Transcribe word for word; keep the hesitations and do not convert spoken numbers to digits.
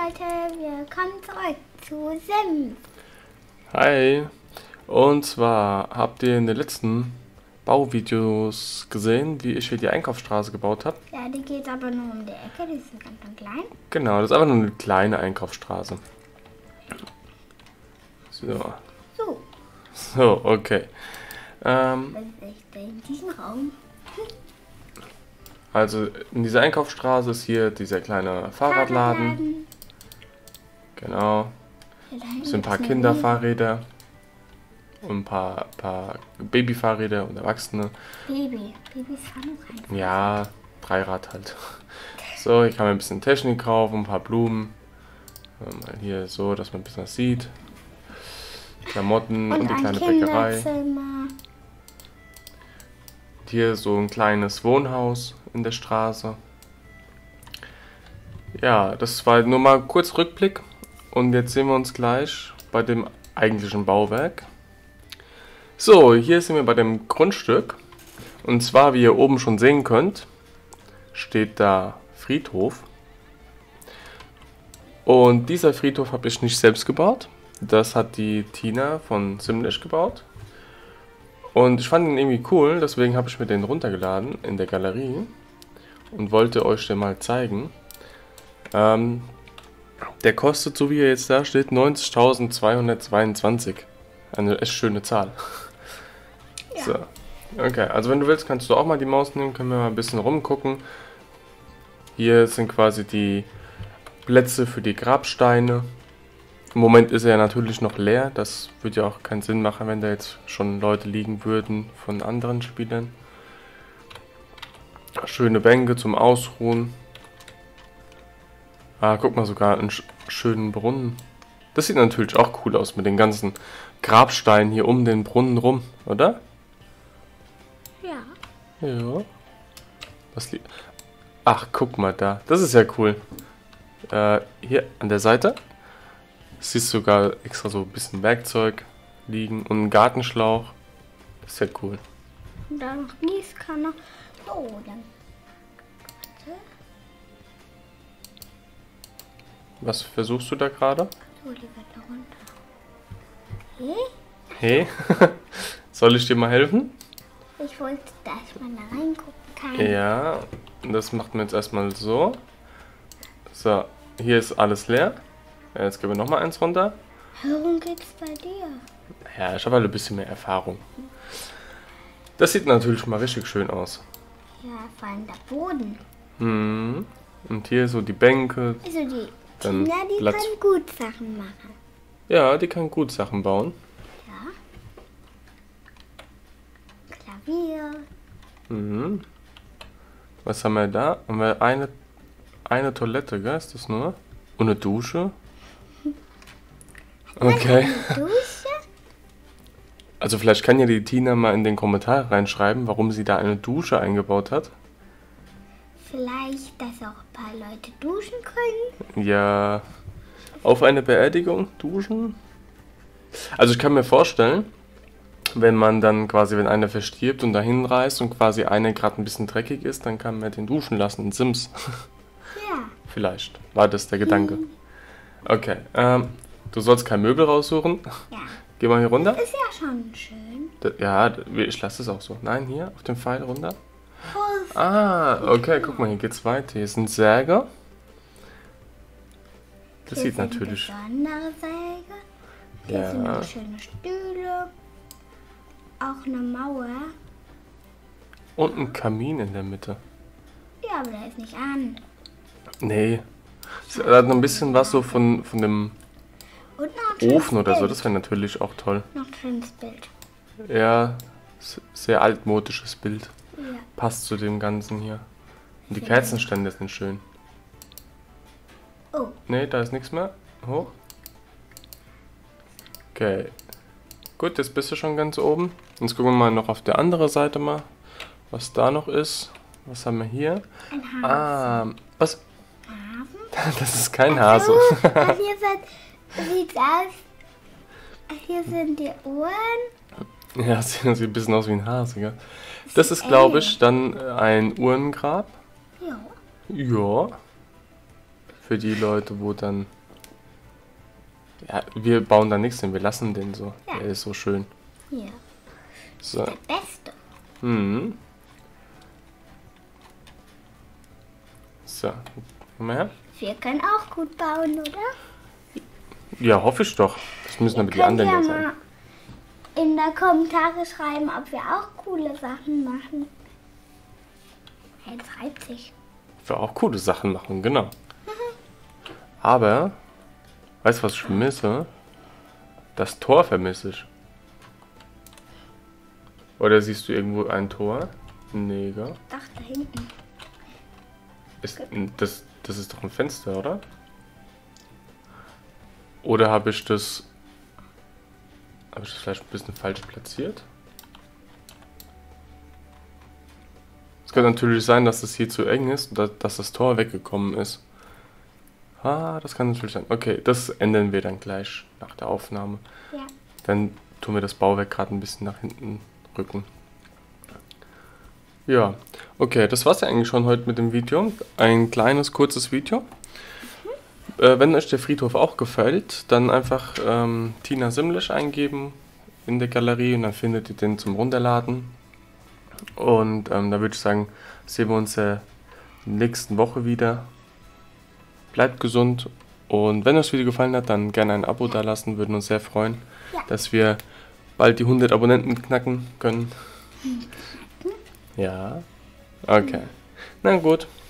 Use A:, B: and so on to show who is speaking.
A: Leute, willkommen zurück zu Sims.
B: Hi, und zwar habt ihr in den letzten Bauvideos gesehen, wie ich hier die Einkaufsstraße gebaut habe?
A: Ja, die geht aber nur um die Ecke, die ist ganz und klein.
B: Genau, das ist einfach nur eine kleine Einkaufsstraße. So.
A: So.
B: So, okay. Ähm,
A: Was ist denn in diesem Raum?
B: also in dieser Einkaufsstraße ist hier dieser kleine Fahrradladen.
A: Fahrradladen.
B: Genau.
A: Ja, da
B: Es
A: hinten
B: sind ein paar
A: gibt's eine
B: Kinderfahrräder und ein paar, paar Babyfahrräder und Erwachsene.
A: Baby. Babys fahren auch einfach.
B: Ja, Dreirad halt. So, hier kann man ein bisschen Technik kaufen, ein paar Blumen. Mal hier so, dass man ein bisschen was sieht. Klamotten und,
A: Und
B: die
A: ein
B: kleine Bäckerei.
A: Kinderzimmer.
B: Hier so ein kleines Wohnhaus in der Straße. Ja, das war nur mal kurz Rückblick. Und jetzt sehen wir uns gleich bei dem eigentlichen Bauwerk. So, hier sind wir bei dem Grundstück. Und zwar, wie ihr oben schon sehen könnt, steht da Friedhof. Und dieser Friedhof habe ich nicht selbst gebaut. Das hat die Tina von Simlish gebaut. Und ich fand ihn irgendwie cool, deswegen habe ich mir den runtergeladen in der Galerie. Und wollte euch den mal zeigen. Ähm, der kostet, so wie er jetzt da steht, neunzigtausendzweihundertzweiundzwanzig. Eine echt schöne Zahl.
A: Ja.
B: So. Okay, also wenn du willst, kannst du auch mal die Maus nehmen, können wir mal ein bisschen rumgucken. Hier sind quasi die Plätze für die Grabsteine. Im Moment ist er natürlich noch leer, das würde ja auch keinen Sinn machen, wenn da jetzt schon Leute liegen würden von anderen Spielern. Schöne Bänke zum Ausruhen. Ah, guck mal, sogar einen sch schönen Brunnen. Das sieht natürlich auch cool aus mit den ganzen Grabsteinen hier um den Brunnen rum, oder?
A: Ja.
B: Ja. Was liegt? Ach, guck mal da. Das ist ja cool. Äh, hier an der Seite siehst du sogar extra so ein bisschen Werkzeug liegen und einen Gartenschlauch. Das ist ja cool.
A: Und dann noch Gießkanne. So, dann. Warte.
B: Was versuchst du da gerade?
A: So, die wird da runter.
B: Hey,
A: Hey?
B: soll ich dir mal helfen?
A: Ich wollte, dass man da reingucken kann.
B: Ja, das macht man jetzt erstmal so. So, hier ist alles leer. Ja, jetzt gehen wir nochmal eins runter.
A: Warum geht's bei dir?
B: Ja, ich habe halt ein bisschen mehr Erfahrung. Das sieht natürlich mal richtig schön aus.
A: Ja, vor allem der Boden.
B: Hm. Und hier so die Bänke.
A: Also die
B: Dann
A: Tina, die
B: Platz.
A: kann gut Sachen machen.
B: Ja, die kann gut Sachen bauen.
A: Ja. Klavier.
B: Mhm. Was haben wir da? Haben wir eine, eine Toilette, gell? Ist das nur? Und eine Dusche? Okay.
A: Dusche.
B: Also vielleicht kann ja die Tina mal in den Kommentar reinschreiben, warum sie da eine Dusche eingebaut hat.
A: Vielleicht, dass auch ein paar Leute duschen können.
B: Ja, auf eine Beerdigung duschen? Also ich kann mir vorstellen, wenn man dann quasi, wenn einer verstirbt und dahin reist und quasi einer gerade ein bisschen dreckig ist, dann kann man den duschen lassen in Sims.
A: Ja.
B: Vielleicht war das der Gedanke. Okay, ähm, du sollst kein Möbel raussuchen.
A: Ja.
B: Geh mal hier runter.
A: Ist ja schon schön.
B: Da- Ja, ich lasse es auch so. Nein, hier auf dem Pfeil runter.
A: Prost.
B: Ah, okay, guck mal, hier geht's weiter. Hier sind Säge. Das
A: Hier
B: sieht
A: sind
B: natürlich.
A: besondere Säge. Hier sind
B: Ja.
A: noch schöne Stühle. Auch eine Mauer.
B: Und ein Kamin in der Mitte.
A: Ja, aber der ist nicht an.
B: Nee. Es hat noch ein bisschen was so von, von dem
A: Und noch ein schönes
B: Ofen oder so.
A: Bild.
B: Das wäre natürlich auch toll.
A: Noch ein schönes Bild.
B: Ja, s- sehr altmodisches Bild.
A: Ja.
B: Passt zu dem Ganzen hier. Und die
A: Vielen
B: Kerzenstände sind schön.
A: Oh,
B: Nee, da ist nichts mehr. Hoch. Okay. Gut, jetzt bist du schon ganz oben. Jetzt gucken wir mal noch auf der anderen Seite mal, was da noch ist. Was haben wir hier?
A: ein Hafen.
B: Ah, was?
A: Hafen?
B: Das ist kein Hase.
A: Oh, hier sind, sieht aus. Hier sind die Ohren.
B: Ja, sieht sieht ein bisschen aus wie ein Hase, gell? Das ist, glaube ich, dann ein Urnengrab.
A: Ja.
B: Ja. Für die Leute, wo dann... Ja, wir bauen da nichts hin, wir lassen den so.
A: Ja.
B: Der ist so schön.
A: Ja.
B: So.
A: Der Beste.
B: Mhm. So, komm mal her.
A: Wir können auch gut bauen, oder?
B: Ja, hoffe ich doch. Das müssen aber die
A: Könnt
B: anderen
A: ihr
B: ja sein.
A: mal in der Kommentare schreiben, ob wir auch coole Sachen machen. Jetzt reibt sich.
B: Wir auch coole Sachen machen, genau. Aber, weißt du, was ich vermisse? Das Tor vermisse ich. Oder siehst du irgendwo ein Tor? Nee, gell?
A: Ach, da hinten.
B: Ist, das, das ist doch ein Fenster, oder? Oder habe ich das... Habe ich das vielleicht ein bisschen falsch platziert? Es könnte natürlich sein, dass es hier zu eng ist, dass, dass das Tor weggekommen ist. Ah, das kann natürlich sein. Okay, das ändern wir dann gleich nach der Aufnahme.
A: Ja.
B: Dann tun wir das Bauwerk gerade ein bisschen nach hinten rücken. Ja, okay, das war's ja eigentlich schon heute mit dem Video. Ein kleines, kurzes Video. Äh, wenn euch der Friedhof auch gefällt, dann einfach ähm, Tina Simlisch eingeben in der Galerie und dann findet ihr den zum Runterladen. Und ähm, da würde ich sagen, sehen wir uns äh, in der nächsten Woche wieder. Bleibt gesund und wenn euch das Video gefallen hat, dann gerne ein Abo dalassen, würden uns sehr freuen,
A: Ja.
B: dass wir bald die hundert Abonnenten knacken können. Ja, okay. Na gut.